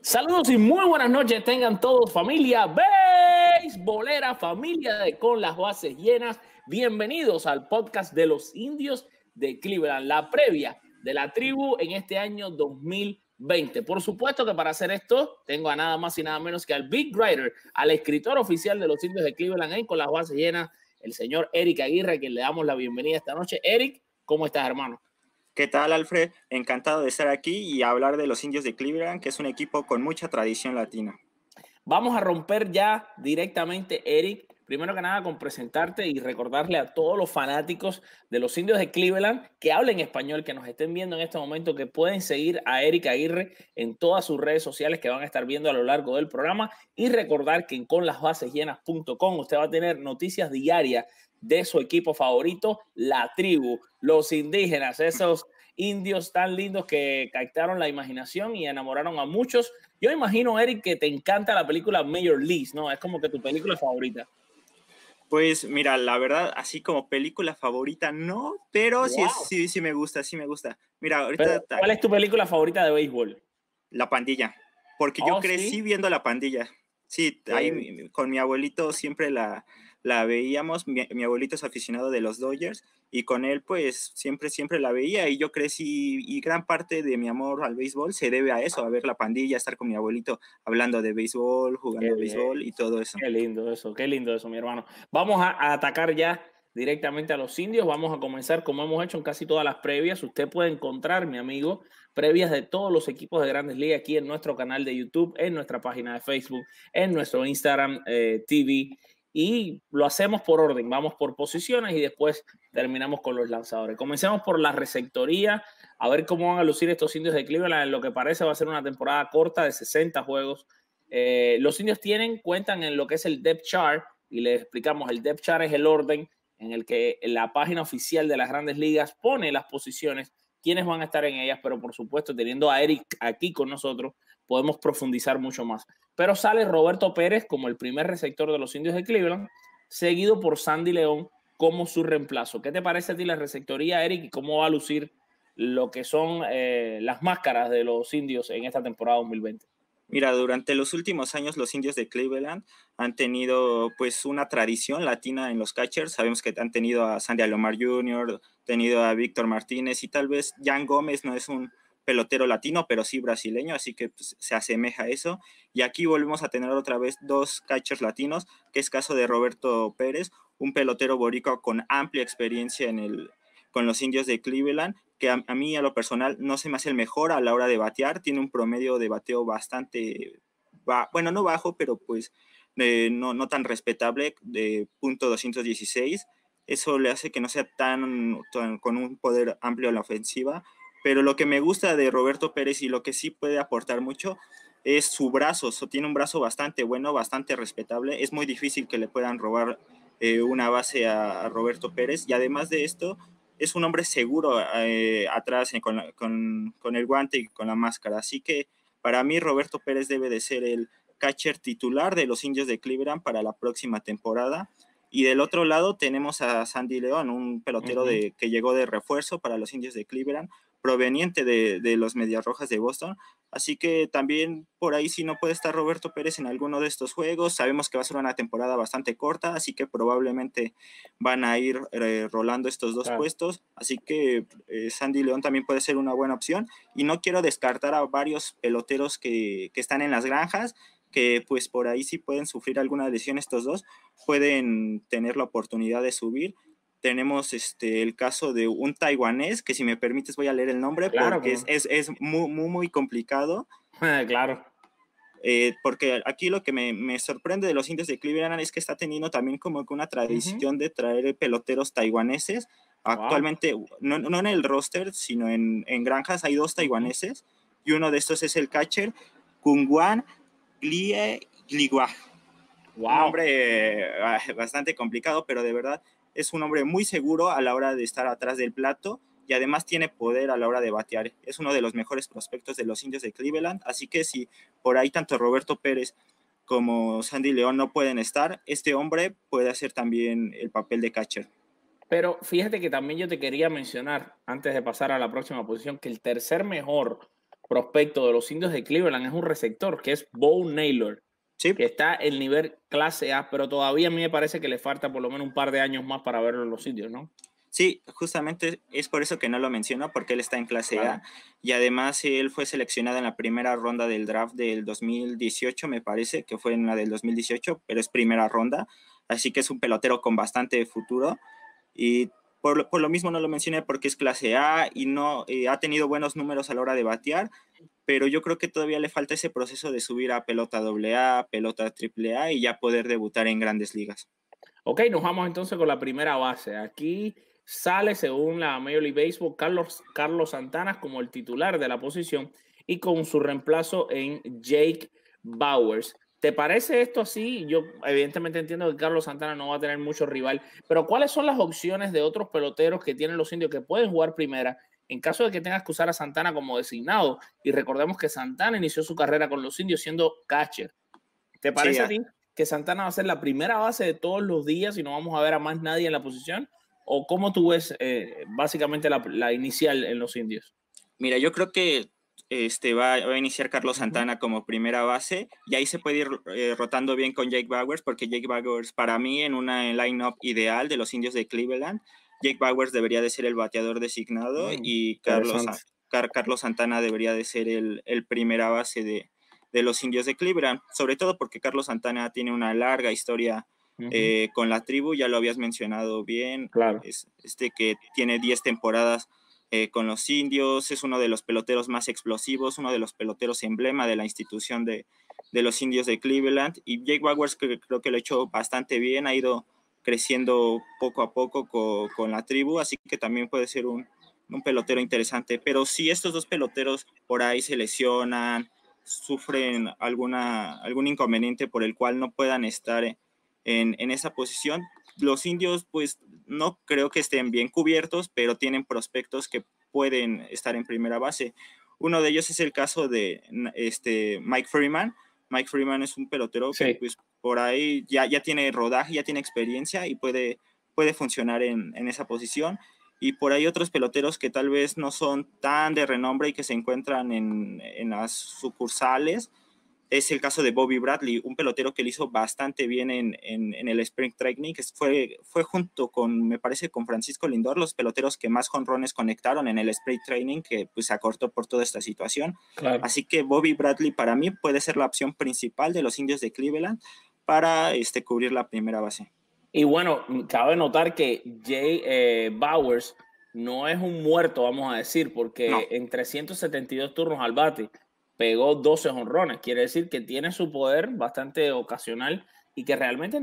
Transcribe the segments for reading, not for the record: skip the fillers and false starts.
Saludos y muy buenas noches tengan todos, familia beisbolera, familia de Con las Bases Llenas. Bienvenidos al podcast de los Indios de Cleveland, la previa de la tribu en este año 2020. Por supuesto que para hacer esto tengo a nada más y nada menos que al Big Writer, al escritor oficial de los Indios de Cleveland en Con las Bases Llenas, el señor Eric Aguirre, a quien le damos la bienvenida esta noche. Eric, ¿cómo estás, hermano? ¿Qué tal, Alfred? Encantado de estar aquí y hablar de los Indios de Cleveland, que es un equipo con mucha tradición latina. Vamos a romper ya directamente, Eric, primero que nada con presentarte y recordarle a todos los fanáticos de los Indios de Cleveland que hablen español, que nos estén viendo en este momento, que pueden seguir a Eric Aguirre en todas sus redes sociales que van a estar viendo a lo largo del programa, y recordar que en conlasbasesllenas.com usted va a tener noticias diarias de su equipo favorito, la tribu, los indígenas, esos indios tan lindos que captaron la imaginación y enamoraron a muchos. Yo imagino, Eric, que te encanta la película Major League, ¿no? Es como que tu película favorita. Pues mira, la verdad, así como película favorita, no, pero Wow. sí me gusta, sí me gusta. Mira, Pero, ahorita ¿cuál es tu película favorita de béisbol? La Pandilla, porque yo Oh, crecí sí. viendo La Pandilla. Sí, ahí Qué, con mi abuelito siempre la veíamos. Mi abuelito es aficionado de los Dodgers y con él pues siempre la veía y yo crecí y gran parte de mi amor al béisbol se debe a eso, a ver La Pandilla, estar con mi abuelito hablando de béisbol, qué jugando bien. béisbol y todo eso. Qué lindo eso, mi hermano. Vamos a atacar ya directamente a los indios. Vamos a comenzar como hemos hecho en casi todas las previas. Usted puede encontrar, mi amigo, previas de todos los equipos de Grandes Ligas aquí en nuestro canal de YouTube, en nuestra página de Facebook, en nuestro Instagram TV. Y lo hacemos por orden. Vamos por posiciones y después terminamos con los lanzadores. Comencemos por la receptoría, a ver cómo van a lucir estos indios de Cleveland. En lo que parece va a ser una temporada corta de 60 juegos. Los indios cuentan en lo que es el depth chart, y les explicamos, el depth chart es el orden en el que la página oficial de las Grandes Ligas pone las posiciones, quiénes van a estar en ellas, pero por supuesto teniendo a Eric aquí con nosotros podemos profundizar mucho más. Pero sale Roberto Pérez como el primer receptor de los indios de Cleveland, seguido por Sandy León como su reemplazo. ¿Qué te parece a ti la receptoría, Eric, y cómo va a lucir lo que son las máscaras de los indios en esta temporada 2020? Mira, durante los últimos años los Indios de Cleveland han tenido pues una tradición latina en los catchers. Sabemos que han tenido a Sandy Alomar Jr., tenido a Víctor Martínez y tal vez Jan Gómez no es un pelotero latino, pero sí brasileño, así que pues, se asemeja a eso. Y aquí volvemos a tener otra vez dos catchers latinos, que es caso de Roberto Pérez, un pelotero boricua con amplia experiencia con los Indios de Cleveland, que a mí a lo personal no se me hace el mejor a la hora de batear, tiene un promedio de bateo bastante, bueno, no bajo, pero pues no tan respetable, de .216. Eso le hace que no sea tan con un poder amplio en la ofensiva, pero lo que me gusta de Roberto Pérez y lo que sí puede aportar mucho es su brazo. Tiene un brazo bastante bueno, bastante respetable. Es muy difícil que le puedan robar una base a Roberto Pérez, y además de esto es un hombre seguro atrás con el guante y con la máscara. Así que para mí Roberto Pérez debe de ser el catcher titular de los Indios de Cleveland para la próxima temporada. Y del otro lado tenemos a Sandy León, un pelotero que llegó de refuerzo para los Indios de Cleveland, proveniente de los Medias Rojas de Boston. Así que también por ahí, si no puede estar Roberto Pérez en alguno de estos juegos, sabemos que va a ser una temporada bastante corta, así que probablemente van a ir rolando estos dos puestos. Así que Sandy León también puede ser una buena opción. Y no quiero descartar a varios peloteros que están en las granjas, que pues por ahí sí pueden sufrir alguna lesión estos dos, pueden tener la oportunidad de subir. Tenemos el caso de un taiwanés, que si me permites voy a leer el nombre, Claro, porque es muy complicado. claro. Porque aquí lo que me sorprende de los Indios de Cleveland es que está teniendo también como que una tradición de traer peloteros taiwaneses. Wow. Actualmente, no en el roster, sino en granjas hay dos taiwaneses, y uno de estos es el catcher Kungwan Gligua. Un Wow. nombre bastante complicado, pero de verdad es un hombre muy seguro a la hora de estar atrás del plato, y además tiene poder a la hora de batear. Es uno de los mejores prospectos de los Indios de Cleveland, así que si por ahí tanto Roberto Pérez como Sandy León no pueden estar, este hombre puede hacer también el papel de catcher. Pero fíjate que también yo te quería mencionar, antes de pasar a la próxima posición, que el tercer mejor prospecto de los Indios de Cleveland es un receptor, que es Bo Naylor, Sí, que está en nivel clase A, pero todavía a mí me parece que le falta por lo menos un par de años más para verlo en los Indios, ¿no? sí, justamente es por eso que no lo menciono, porque él está en clase Claro. A y además él fue seleccionado en la primera ronda del draft del 2018, me parece, que fue en la del 2018, pero es primera ronda, así que es un pelotero con bastante futuro y por lo mismo no lo mencioné porque es clase A y no ha tenido buenos números a la hora de batear, pero yo creo que todavía le falta ese proceso de subir a pelota AA, pelota AAA y ya poder debutar en grandes ligas. Ok, nos vamos entonces con la primera base. Aquí sale, según la Major League Baseball, Carlos Santana como el titular de la posición y con su reemplazo en Jake Bowers. ¿Te parece esto así? Yo evidentemente entiendo que Carlos Santana no va a tener mucho rival, pero ¿cuáles son las opciones de otros peloteros que tienen los Indios que pueden jugar primera en caso de que tengas que usar a Santana como designado? Y recordemos que Santana inició su carrera con los Indios siendo catcher. ¿Te Sí, parece a ti que Santana va a ser la primera base de todos los días y no vamos a ver a más nadie en la posición? ¿O cómo tú ves básicamente la inicial en los Indios? mira, yo creo que va a iniciar Carlos Uh -huh. Santana como primera base y ahí se puede ir rotando bien con Jake Bauers porque Jake Bauers para mí en una line-up ideal de los Indios de Cleveland, Jake Bauers debería de ser el bateador designado y Interesante. Carlos Santana debería de ser el primera base de los Indios de Cleveland, sobre todo porque Carlos Santana tiene una larga historia Uh -huh. con la tribu, ya lo habías mencionado bien, Claro. que tiene 10 temporadas con los Indios, es uno de los peloteros más explosivos, uno de los peloteros emblema de la institución de los Indios de Cleveland. Y Jake Bauers creo que lo ha hecho bastante bien, ha ido creciendo poco a poco con la tribu, así que también puede ser un pelotero interesante. Pero si estos dos peloteros por ahí se lesionan, sufren algún inconveniente por el cual no puedan estar en esa posición, los Indios pues no creo que estén bien cubiertos, pero tienen prospectos que pueden estar en primera base. Uno de ellos es el caso de Mike Freeman. Mike Freeman es un pelotero que Sí. pues por ahí ya tiene rodaje, ya tiene experiencia y puede funcionar en esa posición. Y por ahí otros peloteros que tal vez no son tan de renombre y que se encuentran en las sucursales, es el caso de Bobby Bradley, un pelotero que le hizo bastante bien en el Spring Training, que fue junto con, me parece, con Francisco Lindor, los peloteros que más jonrones conectaron en el Spring Training, que pues se acortó por toda esta situación. Claro. Así que Bobby Bradley para mí puede ser la opción principal de los Indios de Cleveland para cubrir la primera base. Y bueno, cabe notar que Jay Bowers no es un muerto, vamos a decir, No, porque en 372 turnos al bate pegó 12 jonrones. Quiere decir que tiene su poder bastante ocasional y que realmente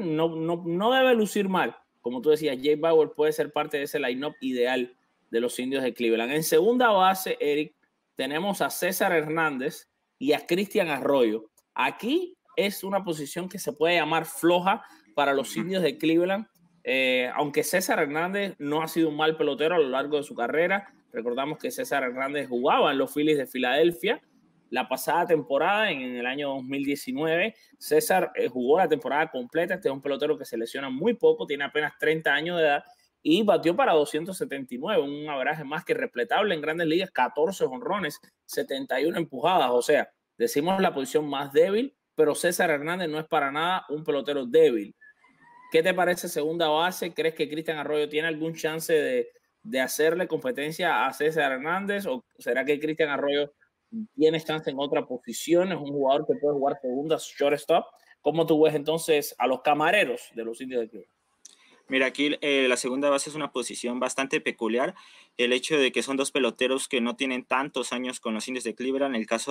no debe lucir mal. Como tú decías, Jay Bauer puede ser parte de ese line-up ideal de los Indios de Cleveland. En segunda base, Eric, tenemos a César Hernández y a Cristian Arroyo. Aquí es una posición que se puede llamar floja para los Indios de Cleveland. Aunque César Hernández no ha sido un mal pelotero a lo largo de su carrera, recordamos que César Hernández jugaba en los Phillies de Filadelfia la pasada temporada, en el año 2019. César jugó la temporada completa. Este es un pelotero que se lesiona muy poco, tiene apenas 30 años de edad y batió para 279, un average más que repletable en grandes ligas, 14 jonrones, 71 empujadas. O sea, decimos la posición más débil, pero César Hernández no es para nada un pelotero débil. ¿Qué te parece segunda base? ¿Crees que Cristian Arroyo tiene algún chance de hacerle competencia a César Hernández? ¿O será que Cristian Arroyo tiene chance en otra posición? Es un jugador que puede jugar segunda, shortstop. ¿Cómo tú ves entonces a los camareros de los Indios de Cleveland? mira, aquí la segunda base es una posición bastante peculiar. El hecho de que son dos peloteros que no tienen tantos años con los Indios de Cleveland. El caso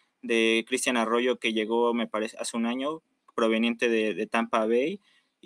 de Cristian Arroyo, que llegó, me parece, hace un año, proveniente de Tampa Bay.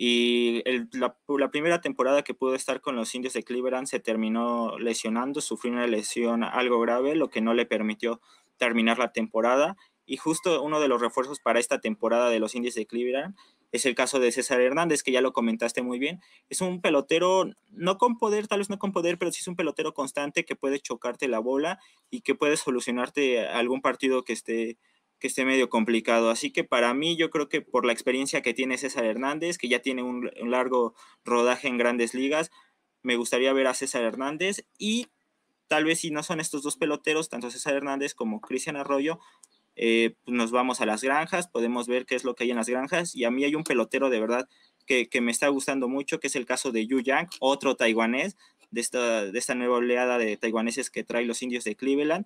Y la primera temporada que pudo estar con los Indios de Cleveland se terminó lesionando, sufrió una lesión algo grave, lo que no le permitió terminar la temporada. Y justo uno de los refuerzos para esta temporada de los Indios de Cleveland es el caso de César Hernández, que ya lo comentaste muy bien. Es un pelotero, no con poder, tal vez no con poder, pero sí es un pelotero constante que puede chocarte la bola y que puede solucionarte algún partido que esté medio complicado. Así que para mí, yo creo que por la experiencia que tiene César Hernández, que ya tiene un largo rodaje en grandes ligas, me gustaría ver a César Hernández y tal vez si no son estos dos peloteros, tanto César Hernández como Cristian Arroyo, pues nos vamos a las granjas, podemos ver qué es lo que hay en las granjas, y a mí hay un pelotero de verdad que me está gustando mucho, que es el caso de Yu Yang, otro taiwanés, de esta nueva oleada de taiwaneses que trae los Indios de Cleveland.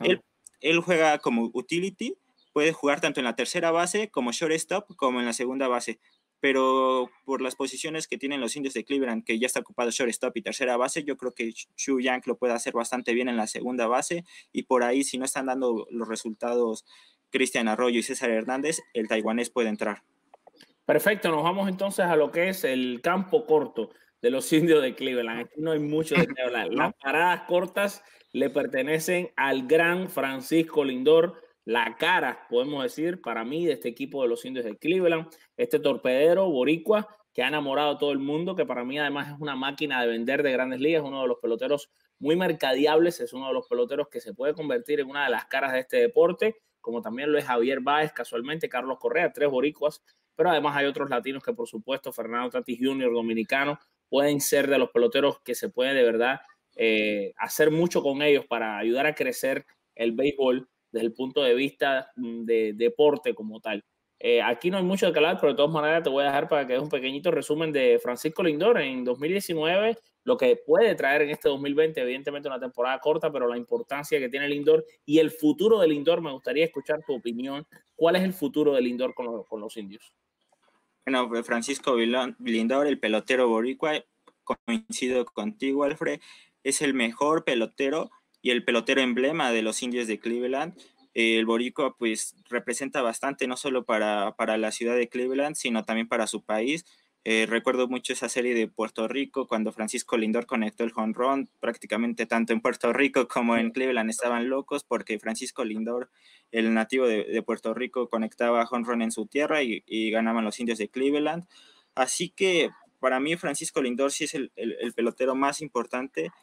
Él juega como utility, puede jugar tanto en la tercera base como shortstop, como en la segunda base, pero por las posiciones que tienen los Indios de Cleveland, que ya está ocupado shortstop y tercera base, yo creo que Yu Yang lo puede hacer bastante bien en la segunda base, y por ahí, si no están dando los resultados Cristian Arroyo y César Hernández, el taiwanés puede entrar. Perfecto, nos vamos entonces a lo que es el campo corto de los Indios de Cleveland. Aquí no hay mucho de qué hablar. Las paradas cortas le pertenecen al gran Francisco Lindor, la cara, podemos decir, para mí, de este equipo de los Indios de Cleveland, este torpedero boricua que ha enamorado a todo el mundo, que para mí además es una máquina de vender de Grandes Ligas, uno de los peloteros muy mercadiables, es uno de los peloteros que se puede convertir en una de las caras de este deporte, como también lo es Javier Báez, casualmente, Carlos Correa, 3 boricuas, pero además hay otros latinos que, por supuesto, Fernando Tatis Jr., dominicano, pueden ser de los peloteros que se puede de verdad hacer mucho con ellos para ayudar a crecer el béisbol desde el punto de vista de deporte como tal. Aquí no hay mucho de que hablar, pero de todas maneras te voy a dejar para que des un pequeñito resumen de Francisco Lindor en 2019, lo que puede traer en este 2020, evidentemente una temporada corta, pero la importancia que tiene Lindor y el futuro de Lindor. Me gustaría escuchar tu opinión. ¿Cuál es el futuro de Lindor con los Indios? Bueno, Francisco Lindor, el pelotero boricua, coincido contigo, Alfred, es el mejor pelotero y el pelotero emblema de los Indios de Cleveland. El boricua pues representa bastante, no solo para la ciudad de Cleveland, sino también para su país. Recuerdo mucho esa serie de Puerto Rico, cuando Francisco Lindor conectó el home run. Prácticamente tanto en Puerto Rico como en Cleveland estaban locos, porque Francisco Lindor, el nativo de Puerto Rico, conectaba home run en su tierra y ganaban los Indios de Cleveland. Así que para mí Francisco Lindor sí es el pelotero más importante,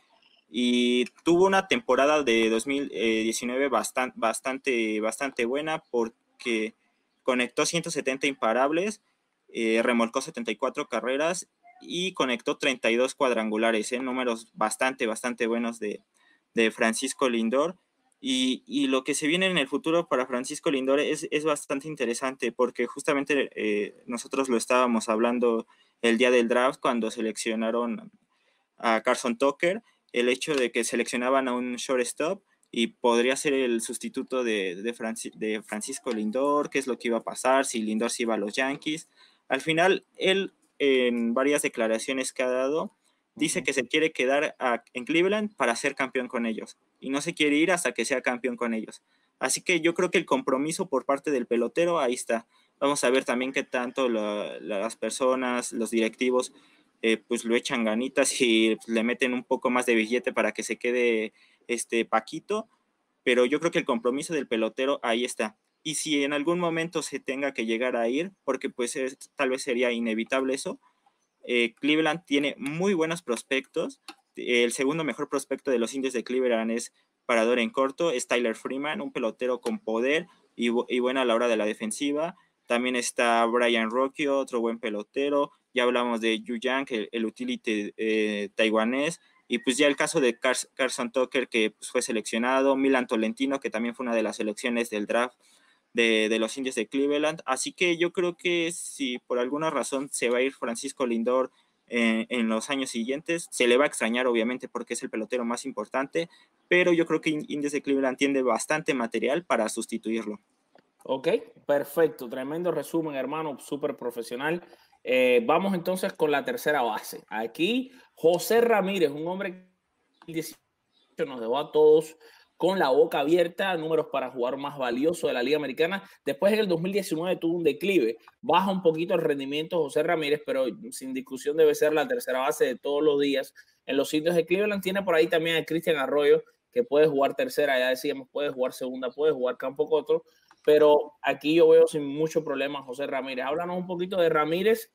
y tuvo una temporada de 2019 bastante buena, porque conectó 170 imparables, remolcó 74 carreras y conectó 32 cuadrangulares, números bastante buenos de Francisco Lindor. Y lo que se viene en el futuro para Francisco Lindor es bastante interesante, porque justamente nosotros lo estábamos hablando el día del draft, cuando seleccionaron a Carson Tucker, el hecho de que seleccionaban a un shortstop y podría ser el sustituto de Francisco Lindor, qué es lo que iba a pasar, si Lindor se iba a los Yankees. Al final, él, en varias declaraciones que ha dado, dice que se quiere quedar en Cleveland para ser campeón con ellos, y no se quiere ir hasta que sea campeón con ellos. Así que yo creo que el compromiso por parte del pelotero ahí está. Vamos a ver también qué tanto las personas, los directivos, pues lo echan ganitas y le meten un poco más de billete para que se quede Paquito, pero yo creo que el compromiso del pelotero ahí está. Y si en algún momento se tenga que llegar a ir, porque pues tal vez sería inevitable eso, Cleveland tiene muy buenos prospectos. El segundo mejor prospecto de los Indios de Cleveland es parador en corto, es Tyler Freeman, un pelotero con poder y bueno a la hora de la defensiva. También está Brian Rocchio, otro buen pelotero. Ya hablamos de Yu Yang, el utility taiwanés. Y pues ya el caso de Carson Tucker, que pues fue seleccionado. Milan Tolentino, que también fue una de las selecciones del draft de los Indios de Cleveland. Así que yo creo que si por alguna razón se va a ir Francisco Lindor en los años siguientes, se le va a extrañar obviamente, porque es el pelotero más importante, pero yo creo que Indios de Cleveland tiene bastante material para sustituirlo. Ok, perfecto, tremendo resumen, hermano, súper profesional. Vamos entonces con la tercera base. Aquí José Ramírez, un hombre que nos dejó a todos con la boca abierta, números para jugar más valioso de la Liga Americana. Después en el 2019 tuvo un declive, baja un poquito el rendimiento José Ramírez, pero sin discusión debe ser la tercera base de todos los días. En los Indios de Cleveland tiene por ahí también a Cristian Arroyo, que puede jugar tercera, ya decíamos, puede jugar segunda, puede jugar campo corto, pero aquí yo veo sin mucho problema a José Ramírez. Háblanos un poquito de Ramírez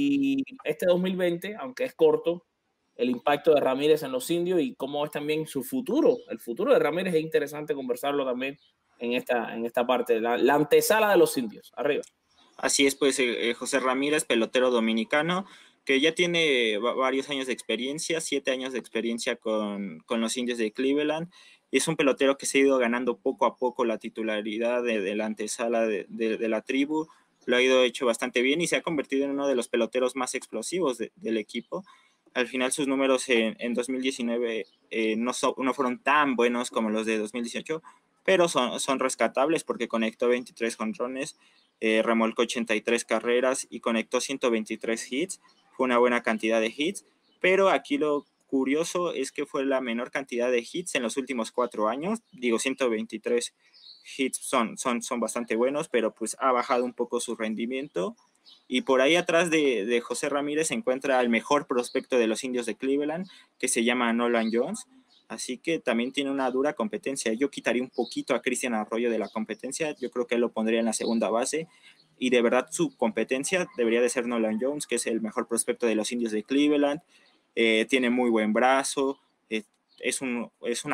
y este 2020, aunque es corto, el impacto de Ramírez en los Indios y cómo es también su futuro. El futuro de Ramírez es interesante conversarlo también en esta parte, la antesala de los Indios. Arriba. Así es, pues José Ramírez, pelotero dominicano, que ya tiene varios años de experiencia, 7 años de experiencia con los Indios de Cleveland, y es un pelotero que se ha ido ganando poco a poco la titularidad de la antesala de la tribu, lo ha ido hecho bastante bien y se ha convertido en uno de los peloteros más explosivos del equipo. Al final sus números en 2019 no fueron tan buenos como los de 2018, pero son rescatables porque conectó 23 jonrones, remolcó 83 carreras y conectó 123 hits. Fue una buena cantidad de hits, pero aquí lo curioso es que fue la menor cantidad de hits en los últimos 4 años. Digo, 123 hits son bastante buenos, pero pues ha bajado un poco su rendimiento. Y por ahí atrás de José Ramírez se encuentra el mejor prospecto de los Indios de Cleveland, que se llama Nolan Jones. Así que también tiene una dura competencia. Yo quitaría un poquito a Cristian Arroyo de la competencia. Yo creo que él lo pondría en la segunda base. Y de verdad su competencia debería de ser Nolan Jones, que es el mejor prospecto de los Indios de Cleveland. Tiene muy buen brazo. Es un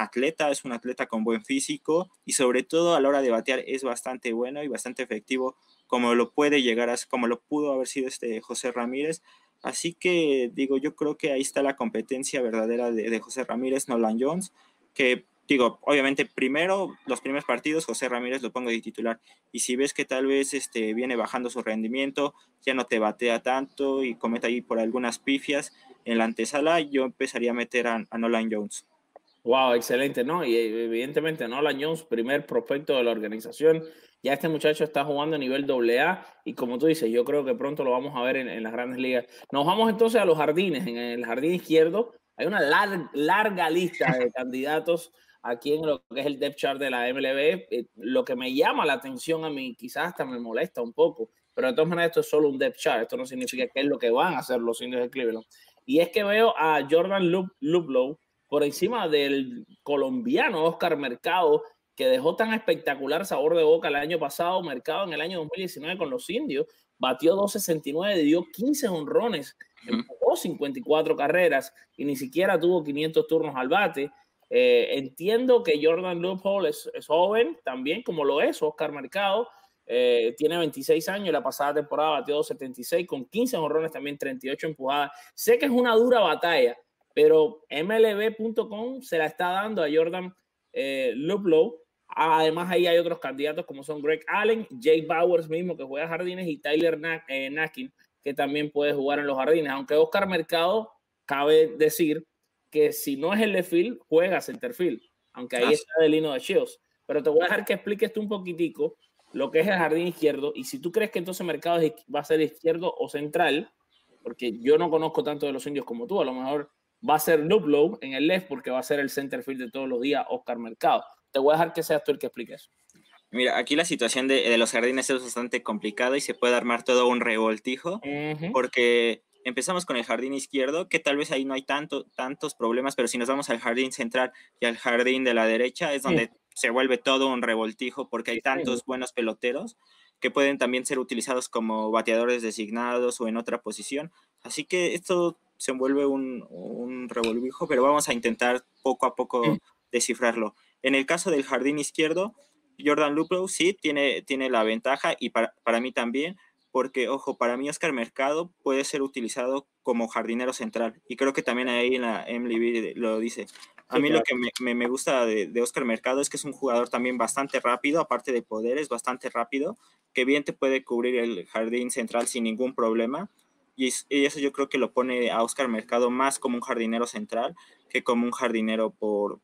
atleta con buen físico y sobre todo a la hora de batear es bastante bueno y bastante efectivo como lo pudo haber sido José Ramírez. Así que digo, yo creo que ahí está la competencia verdadera de José Ramírez, Nolan Jones, que digo, obviamente los primeros partidos José Ramírez lo pongo de titular y si ves que tal vez viene bajando su rendimiento, ya no te batea tanto y comete ahí por algunas pifias en la antesala, yo empezaría a meter a Nolan Jones. Wow, excelente, ¿no? Y evidentemente Nolan Jones, primer prospecto de la organización. Ya este muchacho está jugando a nivel AA y como tú dices, yo creo que pronto lo vamos a ver en las grandes ligas. Nos vamos entonces a los jardines. En el jardín izquierdo hay una larga lista de candidatos aquí en lo que es el depth chart de la MLB. Lo que me llama la atención a mí, quizás hasta me molesta un poco, pero de todas maneras esto es solo un depth chart. Esto no significa que es lo que van a hacer los Indios de Cleveland. Y es que veo a Jordan Luplow por encima del colombiano Oscar Mercado, que dejó tan espectacular sabor de boca el año pasado. Mercado en el año 2019 con los Indios batió 269, dio 15 honrones, empujó 54 carreras y ni siquiera tuvo 500 turnos al bate. Entiendo que Jordan Luplow es joven también, como lo es Oscar Mercado. Tiene 26 años, la pasada temporada batió 276 con 15 honrones, también 38 empujadas. Sé que es una dura batalla, pero MLB.com se la está dando a Jordan Luplow. Además, ahí hay otros candidatos como son Greg Allen, Jay Bowers mismo que juega jardines y Tyler Naquin que también puede jugar en los jardines. Aunque Oscar Mercado, cabe decir que si no es el left field, juega center field, aunque ahí está Delino de Shields. Pero te voy a dejar que expliques tú un poquitico lo que es el jardín izquierdo y si tú crees que entonces Mercado va a ser izquierdo o central, porque yo no conozco tanto de los Indios como tú, a lo mejor va a ser Luplow en el left porque va a ser el center field de todos los días, Oscar Mercado. Te voy a dejar que seas tú el que explique eso. Mira, aquí la situación de los jardines es bastante complicada y se puede armar todo un revoltijo, porque empezamos con el jardín izquierdo, que tal vez ahí no hay tantos problemas, pero si nos vamos al jardín central y al jardín de la derecha es donde se vuelve todo un revoltijo, porque hay tantos buenos peloteros que pueden también ser utilizados como bateadores designados o en otra posición. Así que esto se vuelve un revolvijo, pero vamos a intentar poco a poco descifrarlo. En el caso del jardín izquierdo, Jordan Luplow sí tiene la ventaja y para mí también, porque, ojo, para mí Oscar Mercado puede ser utilizado como jardinero central y creo que también ahí en la MLB lo dice. A mí lo que me gusta de Oscar Mercado es que es un jugador también bastante rápido, aparte de poder, es bastante rápido, que bien te puede cubrir el jardín central sin ningún problema. Y eso yo creo que lo pone a Oscar Mercado más como un jardinero central que como un jardinero por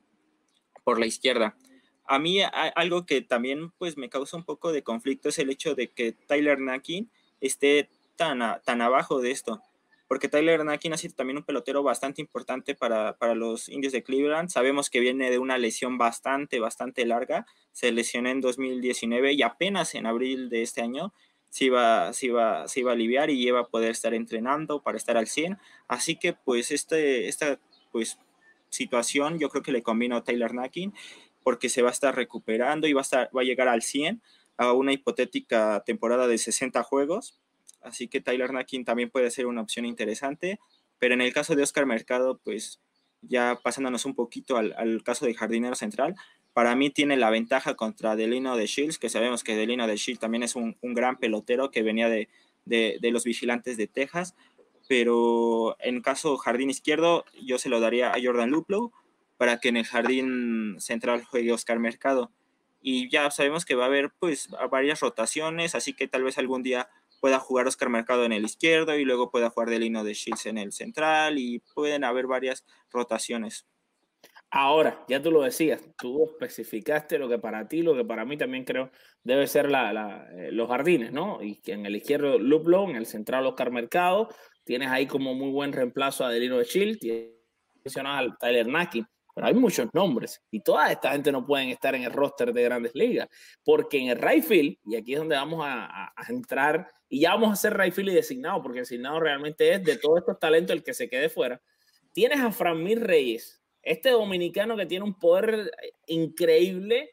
la izquierda. A mí algo que también pues me causa un poco de conflicto es el hecho de que Tyler Naquin esté tan abajo de esto, porque Tyler Naquin ha sido también un pelotero bastante importante para los Indios de Cleveland. Sabemos que viene de una lesión bastante larga, se lesionó en 2019 y apenas en abril de este año se iba a aliviar y iba a poder estar entrenando para estar al 100, así que pues esta pues situación yo creo que le convino a Tyler Naquin porque se va a estar recuperando y va a llegar al 100 a una hipotética temporada de 60 juegos, así que Tyler Naquin también puede ser una opción interesante, pero en el caso de Oscar Mercado, pues ya pasándonos un poquito al caso de jardinero central, para mí tiene la ventaja contra Delino de Shields, que sabemos que Delino de Shields también es un gran pelotero que venía de los Vigilantes de Texas, pero en caso jardín izquierdo, yo se lo daría a Jordan Luplow para que en el jardín central juegue Oscar Mercado. Y ya sabemos que va a haber pues varias rotaciones, así que tal vez algún día pueda jugar Oscar Mercado en el izquierdo y luego pueda jugar Delino de Shields en el central y pueden haber varias rotaciones. Ahora, ya tú lo decías, tú especificaste lo que para ti, lo que para mí también creo debe ser los jardines, ¿no? Y que en el izquierdo Luplow, en el central Oscar Mercado, tienes ahí como muy buen reemplazo a Delino de Shields, mencionas al Tyler Naquin, pero hay muchos nombres y toda esta gente no pueden estar en el roster de Grandes Ligas, porque en el right field, y aquí es donde vamos a entrar, y ya vamos a hacer right field y designado, porque el designado realmente es de todos estos talentos el que se quede fuera. Tienes a Franmil Reyes, este dominicano que tiene un poder increíble,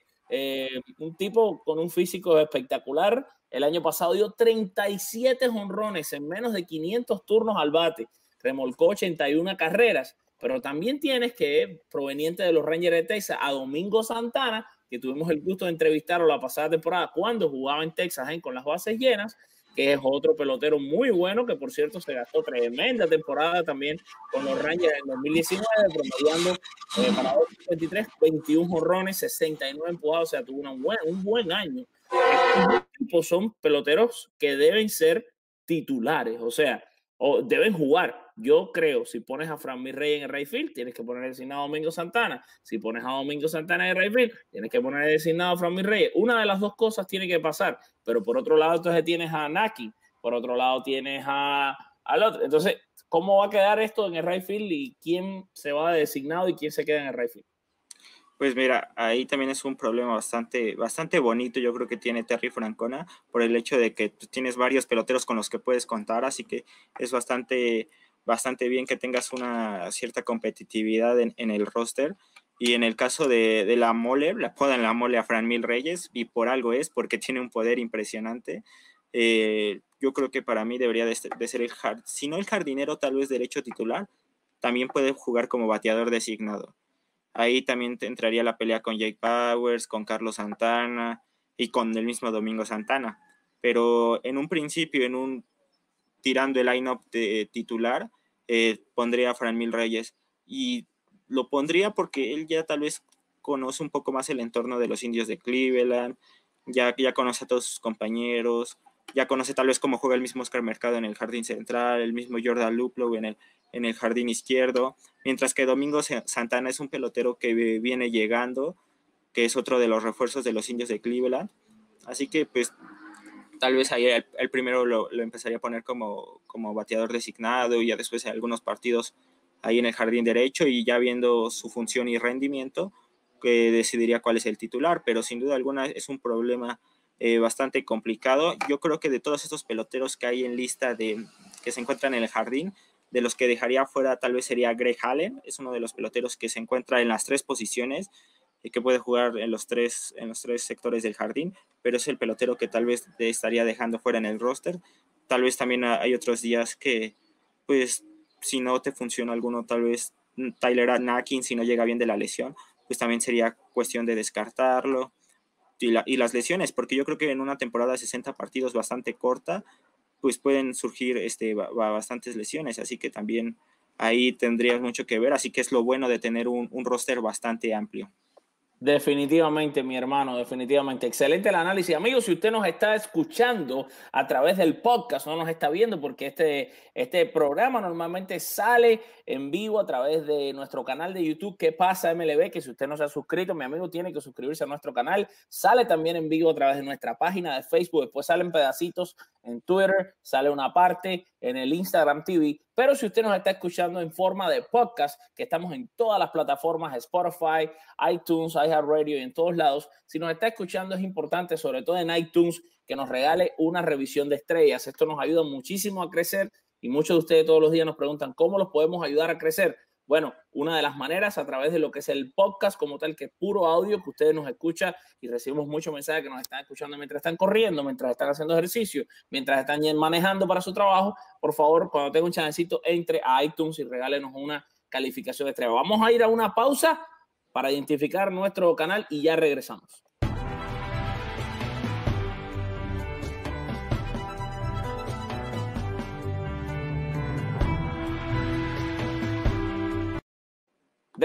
un tipo con un físico espectacular. El año pasado dio 37 jonrones en menos de 500 turnos al bate, remolcó 81 carreras, pero también tienes que, proveniente de los Rangers de Texas, a Domingo Santana, que tuvimos el gusto de entrevistarlo la pasada temporada cuando jugaba en Texas con las bases llenas, que es otro pelotero muy bueno, que por cierto se gastó tremenda temporada también con los Rangers en 2019, promediando para 2023, 21 jonrones, 69 empujados, o sea, tuvo un buen año. Estos tipos son peloteros que deben ser titulares, o sea, o deben jugar. Yo creo, si pones a Franmil Reyes en el right field, tienes que poner el designado a Domingo Santana. Si pones a Domingo Santana en el right field, tienes que poner el designado a Franmil Reyes. Una de las dos cosas tiene que pasar, pero por otro lado entonces tienes a Naquin, por otro lado tienes al otro. Entonces, ¿cómo va a quedar esto en el right field y quién se va de designado y quién se queda en el right field? Pues mira, ahí también es un problema bastante bonito, yo creo que tiene Terry Francona, por el hecho de que tienes varios peloteros con los que puedes contar, así que es bastante bien que tengas una cierta competitividad en el roster. Y en el caso de la mole, le apodan la mole a Franmil Reyes, y por algo es, porque tiene un poder impresionante. Yo creo que para mí debería de ser si no el jardinero, tal vez derecho titular, también puede jugar como bateador designado. Ahí también te entraría la pelea con Jake Bauers, con Carlos Santana y con el mismo Domingo Santana. Pero en un principio, tirando el line-up de titular, pondría a Franmil Reyes. Y lo pondría porque él ya tal vez conoce un poco más el entorno de los Indios de Cleveland, ya conoce a todos sus compañeros, ya conoce tal vez cómo juega el mismo Oscar Mercado en el jardín central, el mismo Jordan Luplow en el jardín izquierdo, mientras que Domingo Santana es un pelotero que viene llegando, que es otro de los refuerzos de los Indios de Cleveland. Así que pues tal vez ahí el primero lo empezaría a poner como bateador designado, y ya después en algunos partidos ahí en el jardín derecho, y ya viendo su función y rendimiento, que decidiría cuál es el titular. Pero sin duda alguna es un problema bastante complicado. Yo creo que de todos estos peloteros que hay en lista que se encuentran en el jardín, de los que dejaría fuera tal vez sería Greg Allen. Es uno de los peloteros que se encuentra en las tres posiciones, que puede jugar en los tres sectores del jardín, pero es el pelotero que tal vez estaría dejando fuera en el roster. Tal vez también hay otros días que, pues, si no te funciona alguno, tal vez Tyler Naquin, si no llega bien de la lesión, pues también sería cuestión de descartarlo. Y las lesiones, porque yo creo que en una temporada de 60 partidos bastante corta, pues pueden surgir bastantes lesiones, así que también ahí tendrías mucho que ver, así que es lo bueno de tener un roster bastante amplio. Definitivamente, mi hermano, definitivamente. Excelente el análisis. Amigos, si usted nos está escuchando a través del podcast, no nos está viendo, porque este programa normalmente sale en vivo a través de nuestro canal de YouTube, ¿Qué pasa MLB? Que si usted no se ha suscrito, mi amigo, tiene que suscribirse a nuestro canal. Sale también en vivo a través de nuestra página de Facebook. Después salen pedacitos en Twitter, sale una parte en el Instagram TV. Pero si usted nos está escuchando en forma de podcast, que estamos en todas las plataformas, Spotify, iTunes, iHeartRadio y en todos lados, si nos está escuchando es importante, sobre todo en iTunes, que nos regale una revisión de estrellas. Esto nos ayuda muchísimo a crecer, y muchos de ustedes todos los días nos preguntan cómo los podemos ayudar a crecer. Bueno, una de las maneras, a través de lo que es el podcast como tal, que es puro audio, que ustedes nos escuchan, y recibimos muchos mensajes que nos están escuchando mientras están corriendo, mientras están haciendo ejercicio, mientras están manejando para su trabajo. Por favor, cuando tenga un chancecito, entre a iTunes y regálenos una calificación de estrella. Vamos a ir a una pausa para identificar nuestro canal y ya regresamos.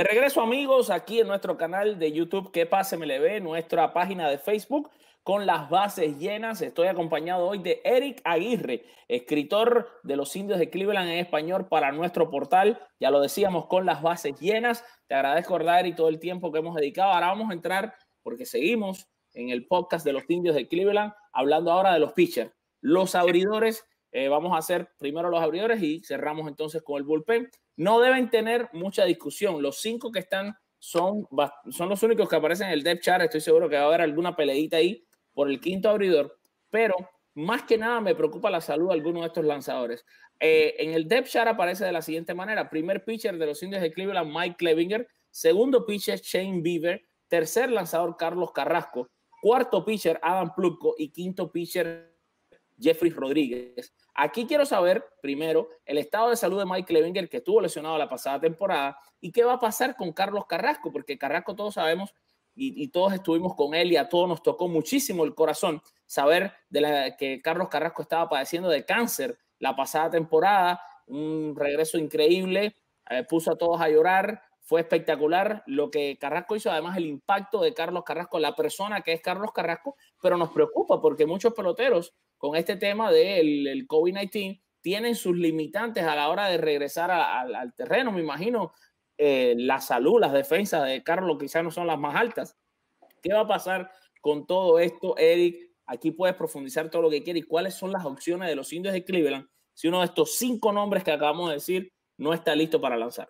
De regreso, amigos, aquí en nuestro canal de YouTube, ¿Qué pase MLB? Nuestra página de Facebook con las bases llenas. Estoy acompañado hoy de Eric Aguirre, escritor de Los Indios de Cleveland en español para nuestro portal. Ya lo decíamos, con las bases llenas. Te agradezco, ¿verdad, Eric, todo el tiempo que hemos dedicado? Ahora vamos a entrar, porque seguimos en el podcast de Los Indios de Cleveland, hablando ahora de los pitchers. Los abridores, vamos a hacer primero los abridores y cerramos entonces con el bullpen. No deben tener mucha discusión. Los 5 que están son los únicos que aparecen en el depth chart. Estoy seguro que va a haber alguna peleita ahí por el quinto abridor, pero más que nada me preocupa la salud de algunos de estos lanzadores. En el depth chart aparece de la siguiente manera: primer pitcher de los Indios de Cleveland, Mike Clevinger; segundo pitcher, Shane Bieber; tercer lanzador, Carlos Carrasco; cuarto pitcher, Adam Plutko; y quinto pitcher, Jeffrey Rodríguez. Aquí quiero saber, primero, el estado de salud de Mike Clevinger, que estuvo lesionado la pasada temporada, y qué va a pasar con Carlos Carrasco, porque Carrasco todos sabemos, y todos estuvimos con él, y a todos nos tocó muchísimo el corazón saber que Carlos Carrasco estaba padeciendo de cáncer la pasada temporada. Un regreso increíble, puso a todos a llorar. Fue espectacular lo que Carrasco hizo, además el impacto de Carlos Carrasco, la persona que es Carlos Carrasco, pero nos preocupa porque muchos peloteros con este tema del COVID-19 tienen sus limitantes a la hora de regresar al terreno. Me imagino la salud, las defensas de Carlos quizás no son las más altas. ¿Qué va a pasar con todo esto, Eric? Aquí puedes profundizar todo lo que quieras. ¿Y cuáles son las opciones de los Indios de Cleveland si uno de estos 5 nombres que acabamos de decir no está listo para lanzar?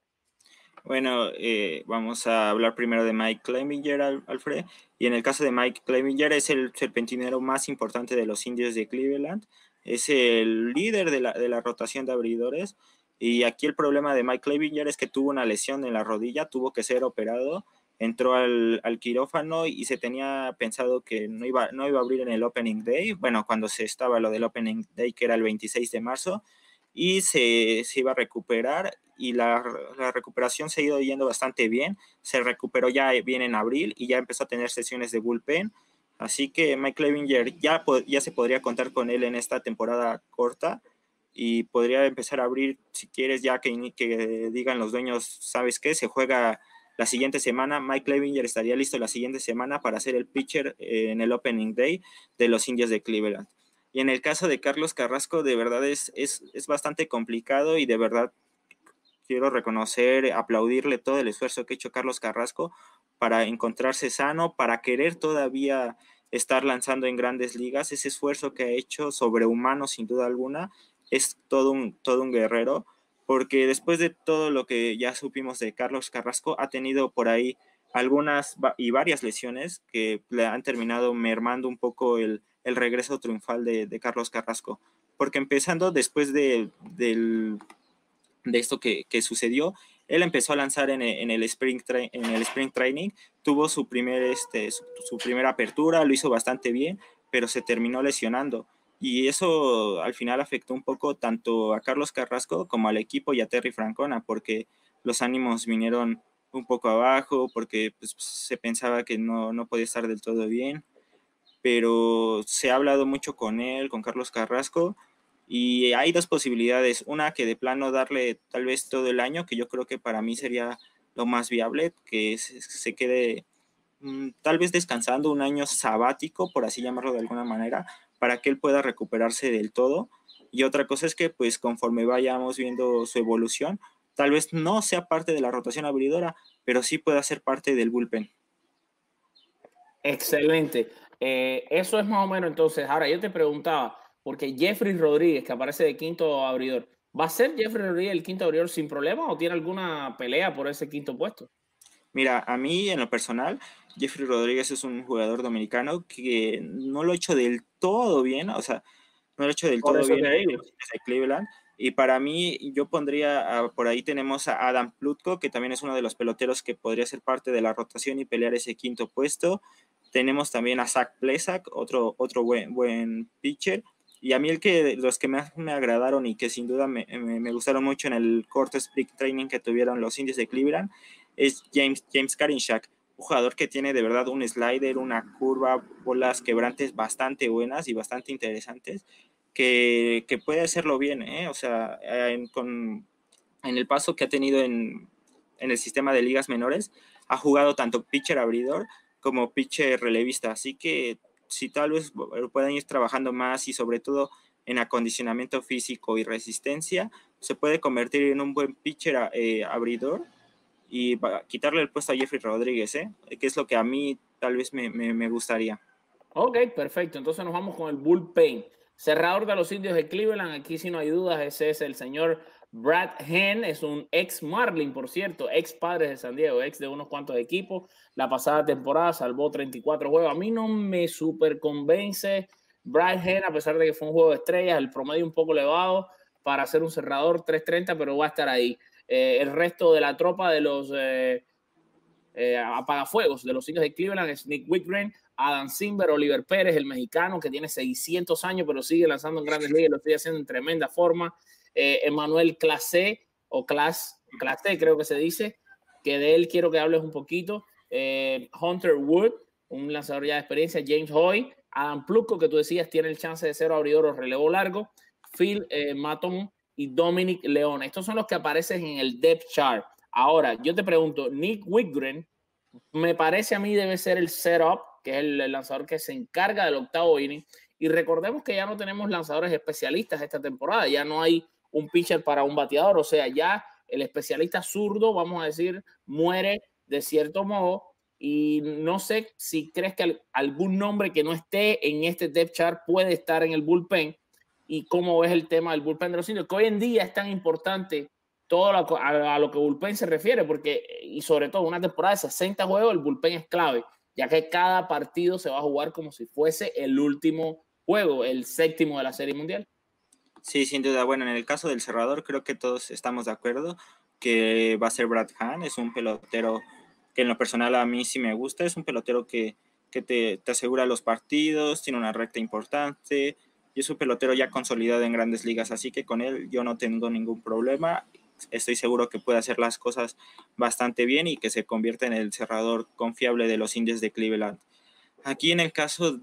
Bueno, vamos a hablar primero de Mike Clevinger, Alfred. Y en el caso de Mike Clevinger, es el serpentinero más importante de los Indios de Cleveland. Es el líder de la rotación de abridores. Y aquí el problema de Mike Clevinger es que tuvo una lesión en la rodilla, tuvo que ser operado. Entró al quirófano y se tenía pensado que no iba a abrir en el Opening Day. Bueno, cuando se estaba lo del Opening Day, que era el 26 de marzo. Y se iba a recuperar, y la recuperación se ha ido yendo bastante bien. Se recuperó ya bien en abril y ya empezó a tener sesiones de bullpen. Así que Mike Clevinger ya se podría contar con él en esta temporada corta, y podría empezar a abrir si quieres, ya que digan los dueños, ¿sabes qué? Se juega la siguiente semana. Mike Clevinger estaría listo la siguiente semana para ser el pitcher en el Opening Day de los Indios de Cleveland. Y en el caso de Carlos Carrasco, de verdad es bastante complicado, y de verdad quiero reconocer, aplaudirle todo el esfuerzo que ha hecho Carlos Carrasco para encontrarse sano, para querer todavía estar lanzando en grandes ligas. Ese esfuerzo que ha hecho, sobrehumano sin duda alguna, es todo un guerrero, porque después de todo lo que ya supimos de Carlos Carrasco, ha tenido por ahí algunas y varias lesiones que le han terminado mermando un poco el regreso triunfal de Carlos Carrasco, porque empezando después de esto que sucedió, él empezó a lanzar en el Spring Training, tuvo su primera apertura, lo hizo bastante bien, pero se terminó lesionando, y eso al final afectó un poco tanto a Carlos Carrasco como al equipo y a Terry Francona, porque los ánimos vinieron un poco abajo, porque pues, se pensaba que no podía estar del todo bien. Pero se ha hablado mucho con él, con Carlos Carrasco, y hay dos posibilidades: una, que de plano darle tal vez todo el año, que yo creo que para mí sería lo más viable, que se quede tal vez descansando, un año sabático, por así llamarlo de alguna manera, para que él pueda recuperarse del todo. Y otra cosa es que pues conforme vayamos viendo su evolución, tal vez no sea parte de la rotación abridora, pero sí pueda ser parte del bullpen. Excelente. Eso es más o menos entonces. Ahora yo te preguntaba, porque Jeffrey Rodríguez, que aparece de quinto abridor, ¿va a ser Jeffrey Rodríguez el quinto abridor sin problema o tiene alguna pelea por ese quinto puesto? Mira, a mí en lo personal, Jeffrey Rodríguez es un jugador dominicano que no lo ha hecho del todo bien, o sea, no lo ha hecho del Por todo eso bien te en digo. los Indios de Cleveland. Y para mí, yo pondría, por ahí tenemos a Adam Plutko, que también es uno de los peloteros que podría ser parte de la rotación y pelear ese quinto puesto. Tenemos también a Zach Plesac, otro buen pitcher. Y a mí los que más me agradaron y que sin duda me gustaron mucho en el corto spring training que tuvieron los Indios de Cleveland es James Karinchak, un jugador que tiene de verdad un slider, una curva, bolas quebrantes bastante buenas y bastante interesantes, que puede hacerlo bien, ¿eh? O sea, en el paso que ha tenido en el sistema de ligas menores, ha jugado tanto pitcher abridor como pitcher relevista, así que si tal vez pueden ir trabajando más y sobre todo en acondicionamiento físico y resistencia, se puede convertir en un buen pitcher abridor y quitarle el puesto a Jeffrey Rodríguez, que es lo que a mí tal vez me gustaría. Ok, perfecto. Entonces nos vamos con el bullpen. Cerrador de los Indios de Cleveland, aquí sí no hay dudas, ese es el señor Brad Hand, es un ex Marlin, por cierto, ex Padres de San Diego, ex de unos cuantos equipos. La pasada temporada salvó 34 juegos. A mí no me super convence Brad Hand, a pesar de que fue un juego de estrellas, el promedio un poco elevado para ser un cerrador 330, pero va a estar ahí. El resto de la tropa de los apagafuegos de los Indios de Cleveland es Nick Wittgren, Adam Simber, Oliver Pérez, el mexicano que tiene 600 años pero sigue lanzando en grandes ligas, lo sigue haciendo en tremenda forma. Emmanuel Clase, o Clase creo que se dice, que de él quiero que hables un poquito. Hunter Wood, un lanzador ya de experiencia. James Hoy, Adam Plucco, que tú decías tiene el chance de ser abridor o relevo largo. Phil Maton y Dominic León. Estos son los que aparecen en el depth chart. Ahora, yo te pregunto, Nick Wittgren, me parece a mí debe ser el setup, que es el lanzador que se encarga del octavo inning. Y recordemos que ya no tenemos lanzadores especialistas esta temporada, ya no hay un pitcher para un bateador, o sea, ya el especialista zurdo, vamos a decir, muere de cierto modo. Y no sé si crees que algún nombre que no esté en este depth chart puede estar en el bullpen, y cómo ves el tema del bullpen de los Indios, que hoy en día es tan importante todo a lo que bullpen se refiere, porque, y sobre todo una temporada de 60 juegos, el bullpen es clave, ya que cada partido se va a jugar como si fuese el último juego, el séptimo de la Serie Mundial. Sí, sin duda. Bueno, en el caso del cerrador, creo que todos estamos de acuerdo que va a ser Brad Hand. Es un pelotero que en lo personal a mí sí me gusta. Es un pelotero que te asegura los partidos, tiene una recta importante y es un pelotero ya consolidado en grandes ligas. Así que con él yo no tengo ningún problema. Estoy seguro que puede hacer las cosas bastante bien y que se convierta en el cerrador confiable de los Indios de Cleveland. Aquí en el caso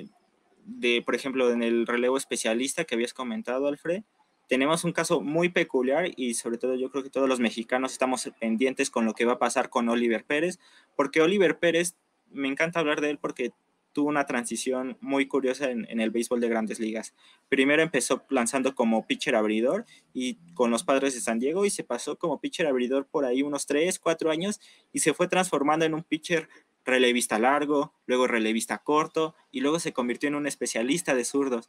por ejemplo, en el relevo especialista que habías comentado, Alfred, tenemos un caso muy peculiar y sobre todo yo creo que todos los mexicanos estamos pendientes con lo que va a pasar con Oliver Pérez, porque Oliver Pérez, me encanta hablar de él porque tuvo una transición muy curiosa en el béisbol de grandes ligas. Primero empezó lanzando como pitcher abridor y con los Padres de San Diego y se pasó como pitcher abridor por ahí unos 3, 4 años y se fue transformando en un pitcher relevista largo, luego relevista corto y luego se convirtió en un especialista de zurdos.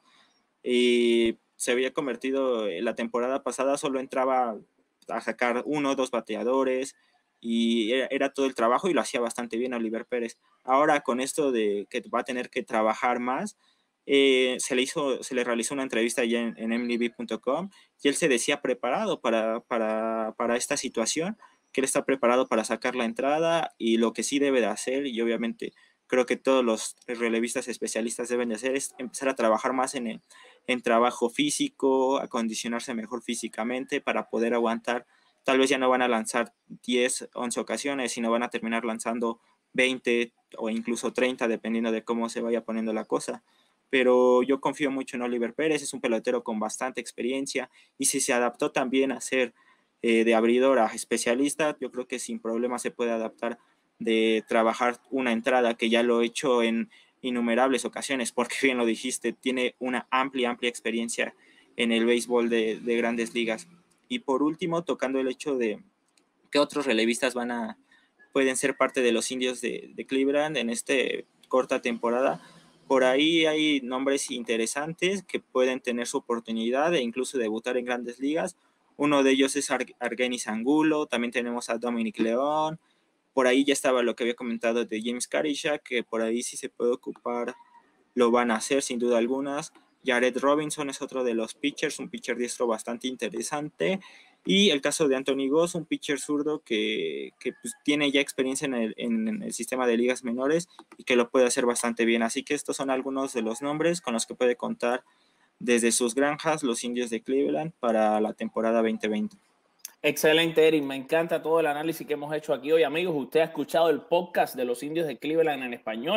Y se había convertido, la temporada pasada solo entraba a sacar 1 o 2 bateadores y era todo el trabajo y lo hacía bastante bien Oliver Pérez. Ahora con esto de que va a tener que trabajar más, se le realizó una entrevista ya en mlb.com y él se decía preparado para esta situación, que él está preparado para sacar la entrada y lo que sí debe de hacer, y obviamente creo que todos los relevistas especialistas deben de hacer, es empezar a trabajar más en trabajo físico, acondicionarse mejor físicamente para poder aguantar. Tal vez ya no van a lanzar 10, 11 ocasiones, sino van a terminar lanzando 20 o incluso 30, dependiendo de cómo se vaya poniendo la cosa. Pero yo confío mucho en Oliver Pérez, es un pelotero con bastante experiencia y si se adaptó también a ser de abridor a especialista, yo creo que sin problema se puede adaptar de trabajar una entrada, que ya lo he hecho en innumerables ocasiones, porque bien lo dijiste, tiene una amplia experiencia en el béisbol de grandes ligas. Y por último, tocando el hecho de qué otros relevistas pueden ser parte de los Indios de Cleveland en esta corta temporada. Por ahí hay nombres interesantes que pueden tener su oportunidad e incluso debutar en grandes ligas. Uno de ellos es Argenis Angulo, también tenemos a Dominic León. Por ahí ya estaba lo que había comentado de James Karisha, que por ahí sí se puede ocupar, lo van a hacer sin duda algunas. Jared Robinson es otro de los pitchers, un pitcher diestro bastante interesante. Y el caso de Anthony Goss, un pitcher zurdo que pues tiene ya experiencia en el sistema de ligas menores y que lo puede hacer bastante bien. Así que estos son algunos de los nombres con los que puede contar desde sus granjas los Indios de Cleveland para la temporada 2020. Excelente, Eric. Me encanta todo el análisis que hemos hecho aquí hoy, amigos. Usted ha escuchado el podcast de los Indios de Cleveland en español.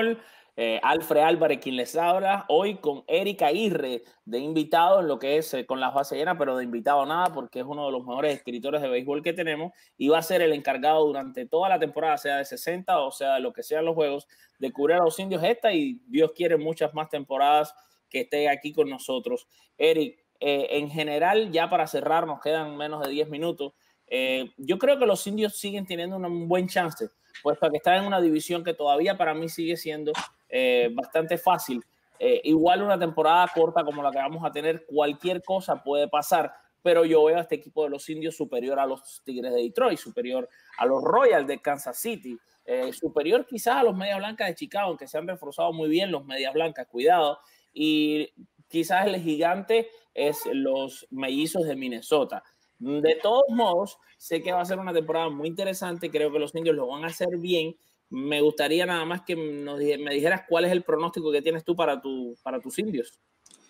Alfred Álvarez, quien les habla, hoy con Eric Aguirre de invitado en lo que es con las bases llenas, pero de invitado nada, porque es uno de los mejores escritores de béisbol que tenemos y va a ser el encargado durante toda la temporada, sea de 60 o sea de lo que sean los juegos, de cubrir a los indios esta y Dios quiere muchas más temporadas que esté aquí con nosotros. Eric, en general, ya para cerrar, nos quedan menos de 10 minutos. Yo creo que los indios siguen teniendo un buen chance, puesto que están en una división que todavía para mí sigue siendo bastante fácil. Igual una temporada corta como la que vamos a tener, cualquier cosa puede pasar, pero yo veo a este equipo de los indios superior a los Tigres de Detroit, superior a los Royals de Kansas City, superior quizás a los Medias Blancas de Chicago, aunque se han reforzado muy bien los Medias Blancas, cuidado, y quizás el gigante es los Mellizos de Minnesota. De todos modos, sé que va a ser una temporada muy interesante, creo que los indios lo van a hacer bien. Me gustaría nada más que me dijeras cuál es el pronóstico que tienes tú para tus indios.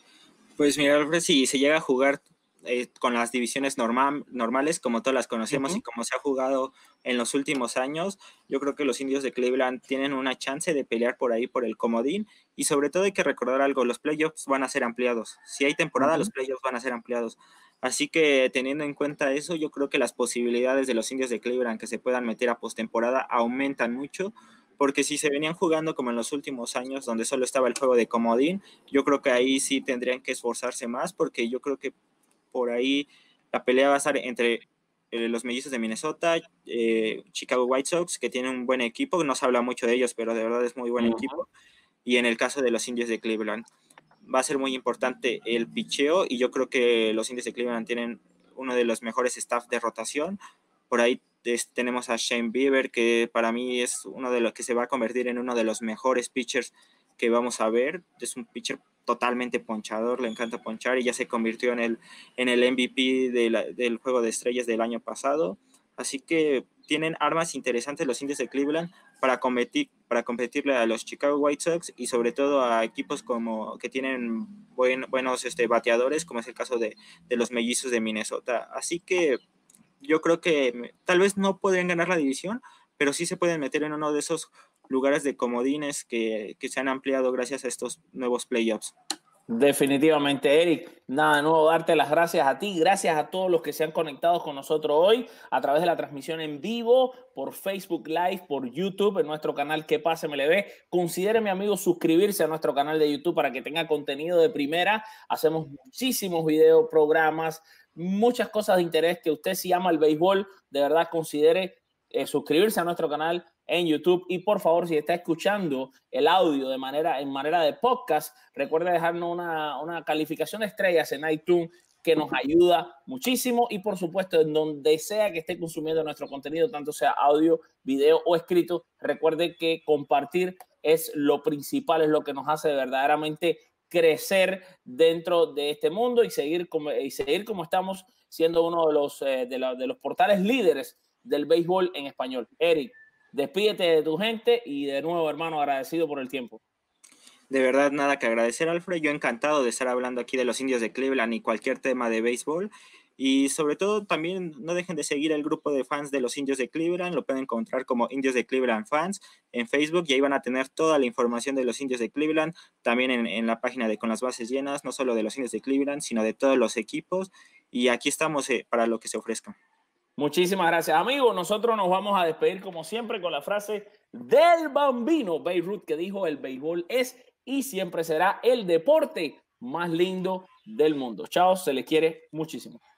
Pues mira, Alfred, si se llega a jugar con las divisiones normales, como todas las conocemos y como se ha jugado en los últimos años, yo creo que los indios de Cleveland tienen una chance de pelear por ahí por el comodín y sobre todo hay que recordar algo, los playoffs van a ser ampliados. Si hay temporada, los playoffs van a ser ampliados. Así que teniendo en cuenta eso, yo creo que las posibilidades de los indios de Cleveland que se puedan meter a postemporada aumentan mucho, porque si se venían jugando como en los últimos años, donde solo estaba el juego de comodín, yo creo que ahí sí tendrían que esforzarse más, porque yo creo que por ahí la pelea va a estar entre los Mellizos de Minnesota, Chicago White Sox, que tienen un buen equipo, no se habla mucho de ellos, pero de verdad es muy buen equipo, y en el caso de los indios de Cleveland. Va a ser muy importante el picheo y yo creo que los indios de Cleveland tienen uno de los mejores staff de rotación. Por ahí tenemos a Shane Bieber, que para mí es uno de los que se va a convertir en uno de los mejores pitchers que vamos a ver. Es un pitcher totalmente ponchador, le encanta ponchar y ya se convirtió en el MVP del Juego de Estrellas del año pasado. Así que tienen armas interesantes los indios de Cleveland para competirle a los Chicago White Sox y sobre todo a equipos como que tienen buenos bateadores, como es el caso de los Mellizos de Minnesota. Así que yo creo que tal vez no podrían ganar la división, pero sí se pueden meter en uno de esos lugares de comodines que se han ampliado gracias a estos nuevos playoffs. Definitivamente, Eric. Nada, de nuevo darte las gracias a ti, gracias a todos los que se han conectado con nosotros hoy a través de la transmisión en vivo, por Facebook Live, por YouTube, en nuestro canal Que Pase MLB. Considere, mi amigo, suscribirse a nuestro canal de YouTube para que tenga contenido de primera. Hacemos muchísimos videos, programas, muchas cosas de interés que usted, si ama el béisbol, de verdad considere suscribirse a nuestro canal en YouTube y por favor, si está escuchando el audio en manera de podcast, recuerde dejarnos una calificación de estrellas en iTunes que nos ayuda muchísimo y por supuesto en donde sea que esté consumiendo nuestro contenido, tanto sea audio, video o escrito, recuerde que compartir es lo principal, es lo que nos hace verdaderamente crecer dentro de este mundo y seguir como estamos siendo uno de los portales líderes del béisbol en español. Eric, despídete de tu gente y de nuevo, hermano, agradecido por el tiempo. De verdad, nada que agradecer, Alfred. Yo encantado de estar hablando aquí de los indios de Cleveland y cualquier tema de béisbol. Y sobre todo, también no dejen de seguir el grupo de fans de los indios de Cleveland. Lo pueden encontrar como Indios de Cleveland Fans en Facebook y ahí van a tener toda la información de los indios de Cleveland. También en la página de Con las Bases Llenas, no solo de los indios de Cleveland, sino de todos los equipos. Y aquí estamos para lo que se ofrezca. Muchísimas gracias, amigos. Nosotros nos vamos a despedir como siempre con la frase del bambino Babe Ruth que dijo: el béisbol es y siempre será el deporte más lindo del mundo. Chao, se les quiere muchísimo.